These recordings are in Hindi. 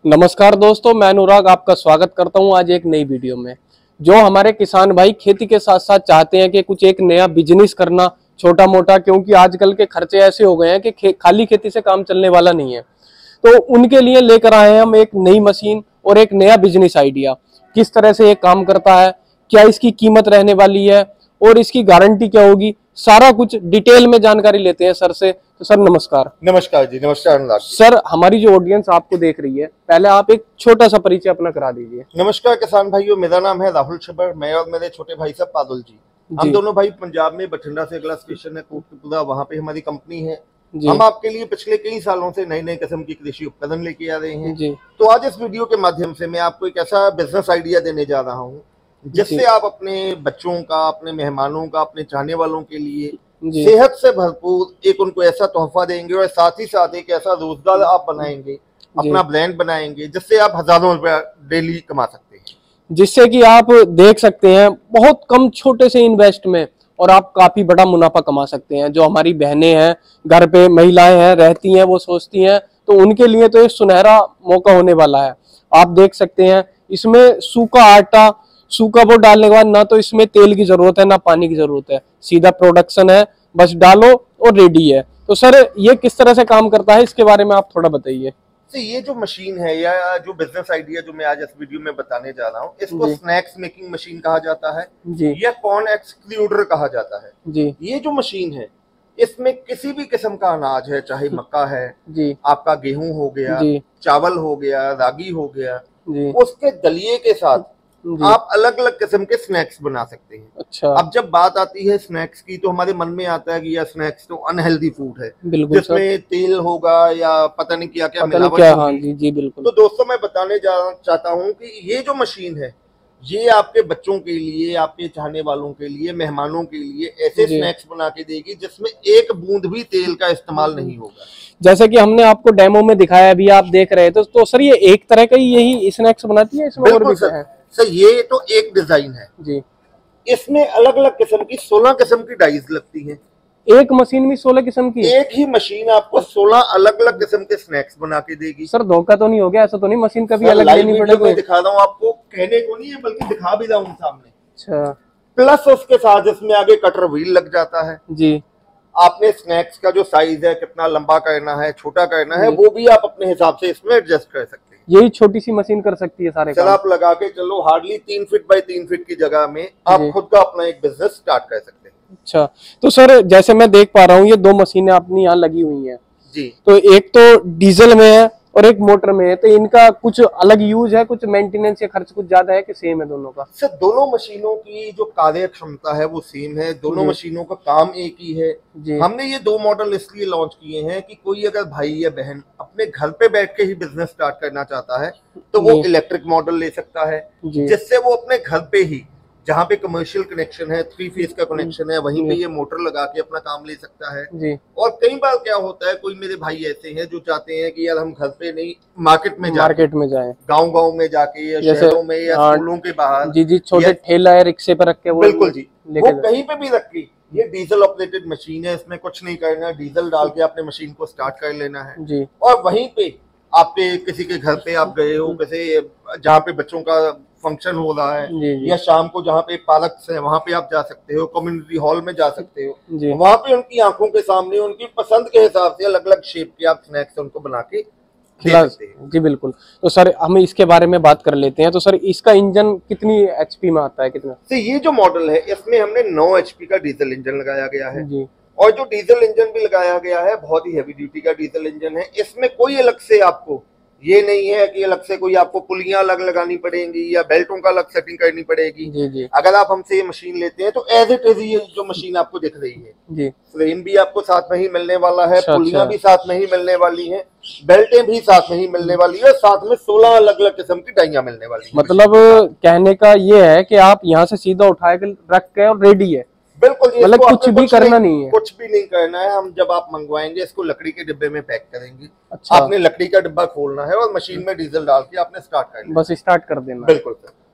नमस्कार दोस्तों, मैं अनुराग आपका स्वागत करता हूं आज एक नई वीडियो में। जो हमारे किसान भाई खेती के साथ साथ चाहते हैं कि कुछ एक नया बिजनेस करना छोटा मोटा, क्योंकि आजकल के खर्चे ऐसे हो गए हैं कि खाली खेती से काम चलने वाला नहीं है, तो उनके लिए लेकर आए हैं हम एक नई मशीन और एक नया बिजनेस आइडिया। किस तरह से ये काम करता है, क्या इसकी कीमत रहने वाली है और इसकी गारंटी क्या होगी, सारा कुछ डिटेल में जानकारी लेते हैं सर से। तो सर नमस्कार। नमस्कार जी। नमस्कार अनुराग जी। सर, हमारी जो ऑडियंस आपको देख रही है, पहले आप एक छोटा सा परिचय अपना करा दीजिए। नमस्कार किसान भाइयों, मेरा नाम है राहुल छबर। मैं और मेरे छोटे भाई साहब पादुल जी, हम दोनों भाई पंजाब में बठिंडा से अगला स्टेशन है कोटकपुरा, वहाँ पे हमारी कंपनी है। हम आपके लिए पिछले कई सालों से नई नई किस्म की कृषि उपकरण लेके आ रहे हैं। तो आज इस वीडियो के माध्यम से मैं आपको एक ऐसा बिजनेस आइडिया देने जा रहा हूँ जिससे आप अपने बच्चों का, अपने मेहमानों का, अपने चाहने वालों के लिए सेहत से भरपूर एक उनको ऐसा तोहफा देंगे और साथ ही साथ एक ऐसा रोजगार आप बनाएंगे, अपना ब्रांड बनाएंगे जिससे आप हजारों रुपया डेली कमा सकते हैं, जिससे कि आप देख सकते हैं बहुत कम छोटे से इन्वेस्ट में और आप काफी बड़ा मुनाफा कमा सकते हैं। जो हमारी बहनें हैं, घर पे महिलाएं हैं रहती हैं, वो सोचती हैं, तो उनके लिए तो ये सुनहरा मौका होने वाला है। आप देख सकते हैं इसमें सूखा आटा, सूखा वो डालने के बाद ना तो इसमें तेल की जरूरत है ना पानी की जरूरत है, सीधा प्रोडक्शन है, बस डालो और रेडी है। तो सर ये किस तरह से काम करता है, इसके बारे में आप थोड़ा बताइए। तो ये जो मशीन है या जो बिजनेस आइडिया जो मैं आज इस वीडियो में बताने जा रहा हूँ, इसको स्नैक्स मेकिंग मशीन कहा जाता है या कॉर्न एक्सक्लूडर कहा जाता है जी। ये जो मशीन है इसमें किसी भी किस्म का अनाज है, चाहे मक्का है जी, आपका गेहूं हो गया, चावल हो गया, रागी हो गया, उसके दलिये के साथ आप अलग अलग किस्म के स्नैक्स बना सकते हैं। अच्छा। अब जब बात आती है स्नैक्स की तो हमारे मन में आता है कि यह स्नैक्स तो अनहेल्दी फूड है, जिसमें तेल होगा या पता नहीं क्या क्या मिलावट होगी। जी बिल्कुल। तो दोस्तों मैं बताने चाहता हूँ कि ये जो मशीन है ये आपके बच्चों के लिए, आपके चाहने वालों के लिए, मेहमानों के लिए ऐसे स्नैक्स बना के देगी जिसमें एक बूंद भी तेल का इस्तेमाल नहीं होगा। जैसे कि हमने आपको डेमो में दिखाया, अभी आप देख रहे थे, तो सर ये एक तरह का यही स्नैक्स बनाती है, इसमें और भी है? सर ये तो एक डिजाइन है जी, इसमें अलग अलग किस्म की 16 किस्म की डाइज लगती हैं। एक मशीन में 16 किस्म की? एक ही मशीन आपको 16 अलग अलग किस्म के स्नैक्स बना के देगी। सर धोखा तो नहीं हो गया? ऐसा तो नहीं मशीन कभी अलग लेनी पड़ेगी? मैं दिखा रहा हूँ आपको, कहने को नहीं है बल्कि दिखा भी रहा हूँ सामने। अच्छा। प्लस उसके साथ इसमें आगे कटर व्हील लग जाता है जी। आपने स्नैक्स का जो साइज है, कितना लंबा करना है, छोटा करना है, वो भी आप अपने हिसाब से इसमें एडजस्ट कर सकते हैं। यही छोटी सी मशीन कर सकती है सारे काम। आप लगा के चलो, हार्डली 3 फीट बाय 3 फीट की जगह में आप खुद का अपना एक बिजनेस स्टार्ट कर सकते हैं। अच्छा, तो सर जैसे मैं देख पा रहा हूँ ये दो मशीनें अपनी यहाँ लगी हुई हैं जी। तो एक तो डीजल में है और एक मोटर में है, तो इनका कुछ अलग यूज है, कुछ मेंटेनेंस या खर्च कुछ ज्यादा है कि सेम है दोनों का? सर दोनों मशीनों की जो कार्य क्षमता है वो सेम है, दोनों मशीनों का काम एक ही है जी। हमने ये 2 मॉडल इसलिए लॉन्च किए हैं कि कोई अगर भाई या बहन अपने घर पे बैठ के ही बिजनेस स्टार्ट करना चाहता है तो वो इलेक्ट्रिक मॉडल ले सकता है, जिससे वो अपने घर पे ही, जहाँ पे कमर्शियल कनेक्शन है, 3 फेज का कनेक्शन है, वहीं पे ये मोटर लगा के अपना काम ले सकता है जी। और कई बार क्या होता है, कोई मेरे भाई ऐसे हैं जो चाहते हैं कि यार हम घर पे नहीं मार्केट में जाए, गांव में जाके या शहरों में या स्कूलों के बाहर जी छोटे ठेला है रिक्शे पर रख के, बिल्कुल जी, वो कहीं पे भी रख के, ये डीजल ऑपरेटेड मशीन है, इसमें कुछ नहीं करना, डीजल डाल के आपने मशीन को स्टार्ट कर लेना है जी। और वहीं पे आपके किसी के घर पे आप गए हो, किसी जहाँ पे बच्चों का फंक्शन हो रहा है या शाम को जहाँ पे पार्क है वहाँ पे आप जा सकते हो, कम्युनिटी हॉल में जा सकते हो, वहाँ पे उनकी आंखों के सामने उनकी पसंद के हिसाब से अलग अलग शेप के आप स्नैक्स उनको बना के खिला सकते हैं जी। बिल्कुल। तो सर हम इसके बारे में बात कर लेते हैं। तो सर इसका इंजन कितनी एचपी में आता है, कितना? तो ये जो मॉडल है इसमें हमने 9 एचपी का डीजल इंजन लगाया गया है जी। और जो डीजल इंजन भी लगाया गया है बहुत ही हैवी ड्यूटी का डीजल इंजन है। इसमें कोई अलग से आपको ये नहीं है कि अलग से कोई आपको पुलियां अलग लगानी पड़ेंगी या बेल्टों का अलग सेटिंग करनी पड़ेगी जी जी। अगर आप हमसे ये मशीन लेते हैं तो एज इट इज ये जो मशीन आपको दिख रही है जी, फ्रेम भी आपको साथ में ही मिलने वाला है, पुलियां भी साथ में ही मिलने वाली हैं, बेल्टें भी साथ में ही मिलने वाली है, साथ में 16 अलग अलग किस्म की डाइयां मिलने वाली है। मतलब कहने का ये है कि आप यहाँ से सीधा उठा के रख के और रेडी है, बिल्कुल जी। मतलब कुछ भी करना नहीं है, कुछ भी नहीं करना है। हम जब आप मंगवाएंगे इसको लकड़ी के डिब्बे में पैक करेंगे। अच्छा। आपने लकड़ी का डिब्बा खोलना है और मशीन में डीजल डाल के आपने स्टार्ट कर लेना, बस स्टार्ट कर देना। बिल्कुल सर।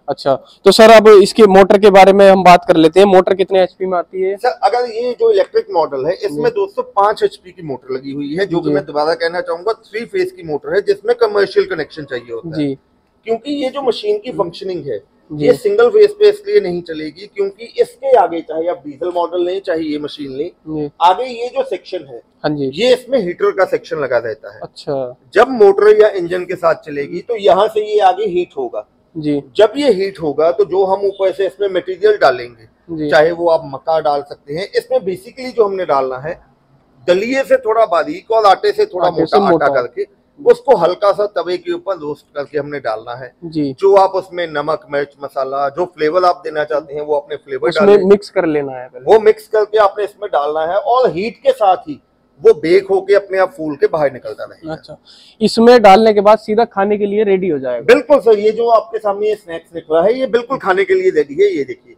अच्छा, तो सर अब इसके मोटर के बारे में हम बात कर लेते हैं। मोटर कितने एचपी में आती है सर? अगर ये जो इलेक्ट्रिक मॉडल है इसमें 205 एचपी की मोटर लगी हुई है, जो कि मैं दोबारा कहना चाहूंगा 3 फेज की मोटर है, जिसमें कमर्शियल कनेक्शन चाहिए होता है। क्योंकि ये जो मशीन की फंक्शनिंग है ये सिंगल फेज पे इसलिए नहीं चलेगी क्योंकि इसके आगे, चाहे आप डीजल मॉडल लें चाहे ये मशीन लें, आगे ये जो सेक्शन है, हाँ जी, ये इसमें हीटर का सेक्शन लगा रहता है। अच्छा, जब मोटर या इंजन के साथ चलेगी तो यहाँ से ये आगे हीट होगा जी। जब ये हीट होगा तो जो हम ऊपर से इसमें मटेरियल डालेंगे, चाहे वो आप मक्का डाल सकते हैं, इसमें बेसिकली जो हमने डालना है दलिये से थोड़ा बारीक और आटे से थोड़ा मोटा आटा करके उसको हल्का सा तवे के ऊपर रोस्ट करके हमने डालना है जी। जो आप उसमें नमक, मिर्च, मसाला, जो फ्लेवर आप देना चाहते हैं वो अपने फ्लेवर डालें, मिक्स कर लेना है पहले। वो मिक्स करके आपने इसमें डालना है और हीट के साथ ही वो बेक होके अपने आप फूल के बाहर निकलता रहेगा। अच्छा, इसमें डालने के बाद सीधा खाने के लिए रेडी हो जाएगा? बिल्कुल सर, ये जो आपके सामने ये स्नैक्स दिख रहा है ये बिल्कुल खाने के लिए रेडी है। ये देखिए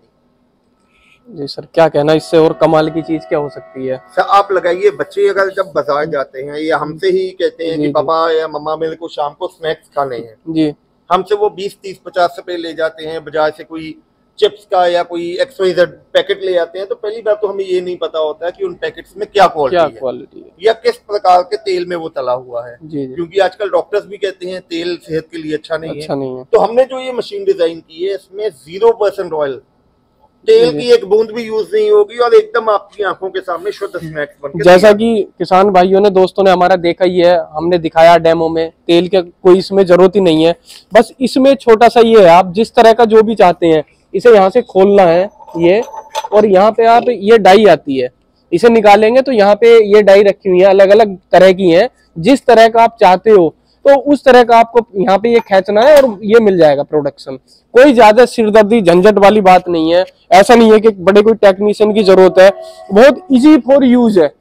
जी सर, क्या कहना, इससे और कमाल की चीज क्या हो सकती है? सर आप लगाइए, बच्चे अगर जब बाजार जाते हैं या हमसे ही कहते हैं कि पापा या मम्मा मेरे को शाम को स्नैक्स खाने हैं जी, हमसे वो 20, 30, 50 रुपए ले जाते हैं, बाजार से कोई चिप्स का या कोई XYZ पैकेट ले आते हैं, तो पहली बात तो हमें ये नहीं पता होता है कि उन पैकेट्स में क्या क्वालिटी है या किस प्रकार के तेल में वो तला हुआ है जी। क्योंकि आजकल डॉक्टर्स भी कहते हैं तेल सेहत के लिए अच्छा नहीं है। तो हमने जो ये मशीन डिजाइन की है इसमें 0% ऑयल, तेल की एक बूंद भी यूज नहीं होगी और एकदम आपकी आंखों के सामने शुद्ध स्नैक्स बनके, जैसा कि किसान भाइयों ने, दोस्तों ने हमारा देखा ही है, हमने दिखाया डेमो में, तेल के कोई इसमें जरूरत ही नहीं है। बस इसमें छोटा सा ये है, आप जिस तरह का जो भी चाहते हैं इसे यहाँ से खोलना है ये, और यहाँ पे आप ये डाई आती है, इसे निकालेंगे तो यहाँ पे ये डाई रखी हुई है, अलग अलग तरह की है, जिस तरह का आप चाहते हो तो उस तरह का आपको यहाँ पे ये खींचना है और ये मिल जाएगा प्रोडक्शन। कोई ज्यादा सिरदर्दी झंझट वाली बात नहीं है, ऐसा नहीं है कि बड़े कोई टेक्नीशियन की जरूरत है, बहुत इजी फॉर यूज है।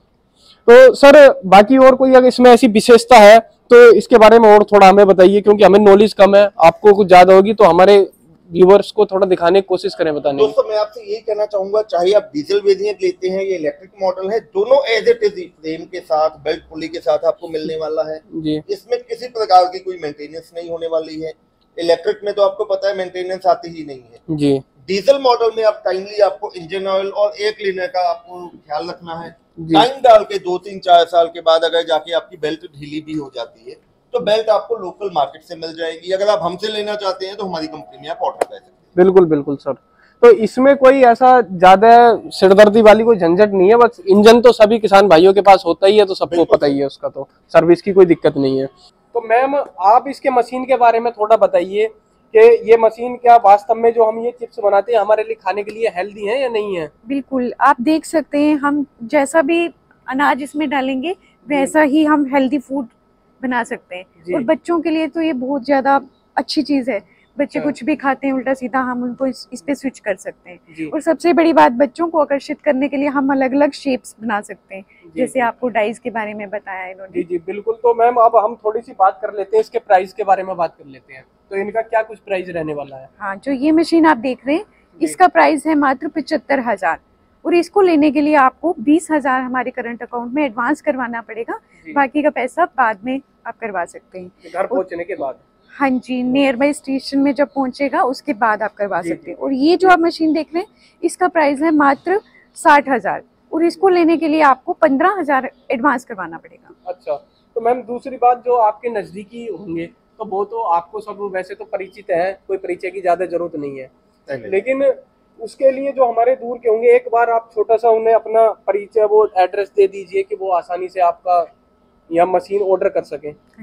तो सर बाकी और कोई अगर इसमें ऐसी विशेषता है तो इसके बारे में और थोड़ा हमें बताइए, क्योंकि हमें नॉलेज कम है, आपको कुछ ज्यादा होगी, तो हमारे व्यूवर्स को थोड़ा दिखाने की कोशिश करें, बताने। दोस्तों मैं आपसे यही कहना चाहूंगा, चाहे आप डीजल वेरिएंट लेते हैं या इलेक्ट्रिक मॉडल है, दोनों एज इट इज फ्रेम के साथ, बेल्ट पुली के साथ आपको मिलने वाला है जी। इसमें किसी प्रकार की कोई मेंटेनेंस नहीं होने वाली है। इलेक्ट्रिक में तो आपको पता है मेंटेनेंस आती ही नहीं है जी। डीजल मॉडल में आप टाइमली आपको इंजन ऑयल और एयर क्लीनर का आपको ख्याल रखना है। टाइम डाल के 2, 3, 4 साल के बाद अगर जाके आपकी बेल्ट ढीली भी हो जाती है तो बेल्ट आपको लोकल मार्केट से मिल जाएगी। अगर आप हमसे लेना चाहते हैं तो हमारी कंपनी में आप ऑर्डर कर सकते हैं। बिल्कुल बिल्कुल सर, तो इसमें कोई ऐसा ज्यादा सिरदर्दी वाली कोई झंझट नहीं है, बस इंजन तो सभी किसान भाइयों के पास होता ही है, तो सबको पता ही है उसका, तो सर्विस की कोई दिक्कत नहीं है। तो मैम आप इसके मशीन के बारे में थोड़ा बताइए कि ये मशीन क्या वास्तव में जो हम ये चिप्स बनाते हैं हमारे लिए खाने के लिए हेल्दी है या नहीं है? बिल्कुल, आप देख सकते हैं, हम जैसा भी अनाज इसमें डालेंगे वैसा ही हम हेल्दी फूड बना सकते हैं। और बच्चों के लिए तो ये बहुत ज्यादा अच्छी चीज है, बच्चे कुछ भी खाते हैं उल्टा सीधा, हम उनको इस पे स्विच कर सकते हैं। और सबसे बड़ी बात, बच्चों को आकर्षित करने के लिए हम अलग अलग शेप्स बना सकते हैं, जैसे आपको डाइस के बारे में बताया इन्होंने। जी बिल्कुल। तो मैम अब हम थोड़ी सी बात कर लेते हैं, इसके प्राइस के बारे में बात कर लेते हैं, तो इनका क्या कुछ प्राइस रहने वाला है? हाँ, जो ये मशीन आप देख रहे हैं इसका प्राइस है मात्र 75,000, और इसको लेने के लिए आपको 20,000 हमारे करंट अकाउंट में एडवांस करवाना पड़ेगा, बाकी का पैसा बाद में आप करवा सकते हैं घर पहुंचने के बाद। हाँ जी, नियर बाई स्टेशन में जब पहुंचेगा उसके बाद आप करवा सकते हैं। और ये जो आप मशीन देख रहे हैं इसका प्राइस है मात्र 60,000, और इसको लेने के लिए आपको 15,000 एडवांस करवाना पड़ेगा। अच्छा, तो मैम दूसरी बात, जो आपके नजदीकी होंगे तो वो तो आपको सब वैसे तो परिचित है, कोई परिचय की ज्यादा जरूरत नहीं है, लेकिन उसके लिए जो हमारे दूर के होंगे, एक बार आप छोटा सा उन्हें अपना परिचय, वो एड्रेस दे दीजिए कि वो आसानी से आपका यह मशीन ऑर्डर कर सकें। हाँ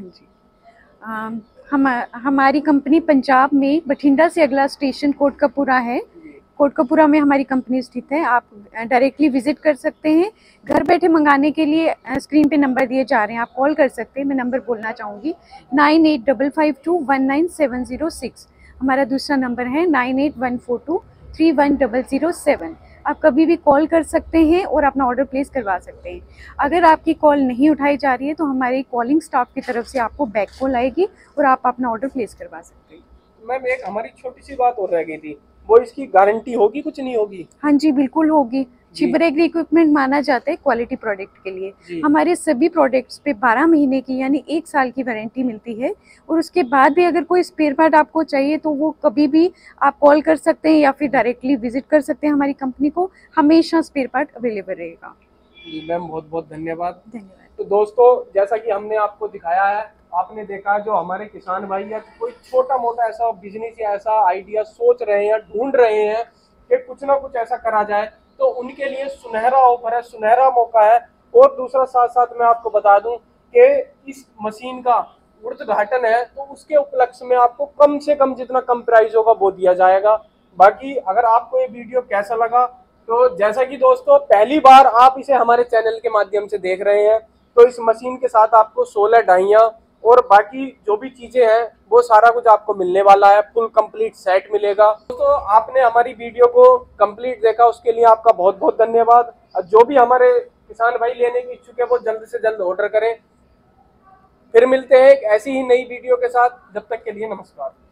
जी, हमारी कंपनी पंजाब में बठिंडा से अगला स्टेशन कोटकपुरा है। कोटकपुरा में हमारी कंपनी स्थित है, आप डायरेक्टली विजिट कर सकते हैं। घर बैठे मंगाने के लिए स्क्रीन पे नंबर दिए जा रहे हैं, आप कॉल कर सकते हैं। मैं नंबर बोलना चाहूँगी 9855219706। हमारा दूसरा नंबर है 9814231007। आप कभी भी कॉल कर सकते हैं और अपना ऑर्डर प्लेस करवा सकते हैं। अगर आपकी कॉल नहीं उठाई जा रही है तो हमारे कॉलिंग स्टाफ की तरफ से आपको बैक कॉल आएगी और आप अपना ऑर्डर प्लेस करवा सकते हैं। मैम एक हमारी छोटी सी बात और रह गई थी, वो इसकी गारंटी होगी, कुछ नहीं होगी? हाँ जी बिल्कुल होगी। चिबरेगली इक्विपमेंट माना जाता है क्वालिटी प्रोडक्ट के लिए। हमारे सभी प्रोडक्ट्स पे 12 महीने की यानी 1 साल की वारंटी मिलती है, और उसके बाद भी अगर कोई स्पेयर पार्ट आपको चाहिए तो वो कभी भी आप कॉल कर सकते हैं या फिर डायरेक्टली विजिट कर सकते हैं हमारी कंपनी को, हमेशा स्पेयर पार्ट अवेलेबल रहेगा। जी मैम, बहुत बहुत धन्यवाद। धन्यवाद। तो दोस्तों, जैसा कि हमने आपको दिखाया है, आपने देखा जो हमारे किसान भाई या कोई छोटा मोटा ऐसा बिजनेस या ऐसा आइडिया सोच रहे हैं या ढूंढ रहे हैं कि कुछ ना कुछ ऐसा करा जाए, तो उनके लिए सुनहरा ऑफर है, सुनहरा मौका है। और दूसरा साथ साथ मैं आपको बता दूं कि इस मशीन का उद्घाटन है, तो उसके उपलक्ष्य में आपको कम से कम जितना कम प्राइस होगा वो दिया जाएगा। बाकी अगर आपको ये वीडियो कैसा लगा, तो जैसा कि दोस्तों पहली बार आप इसे हमारे चैनल के माध्यम से देख रहे हैं, तो इस मशीन के साथ आपको 16 डाइयाँ और बाकी जो भी चीजें हैं वो सारा कुछ आपको मिलने वाला है, फुल कंप्लीट सेट मिलेगा। तो आपने हमारी वीडियो को कंप्लीट देखा, उसके लिए आपका बहुत बहुत धन्यवाद। जो भी हमारे किसान भाई लेने की इच्छुक है वो जल्द से जल्द ऑर्डर करें। फिर मिलते हैं एक ऐसी ही नई वीडियो के साथ, जब तक के लिए नमस्कार।